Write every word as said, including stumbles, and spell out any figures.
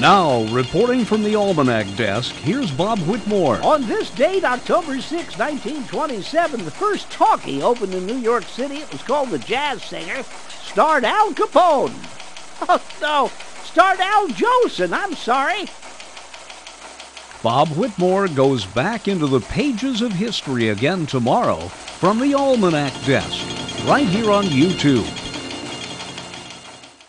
Now, reporting from the Almanac desk, here's Bob Whitmore. On this date, October sixth, nineteen twenty-seven, the first talkie opened in New York City. It was called The Jazz Singer. Starred Al Capone. Oh, no, starred Al Jolson. I'm sorry. Bob Whitmore goes back into the pages of history again tomorrow from the Almanac desk, right here on YouTube.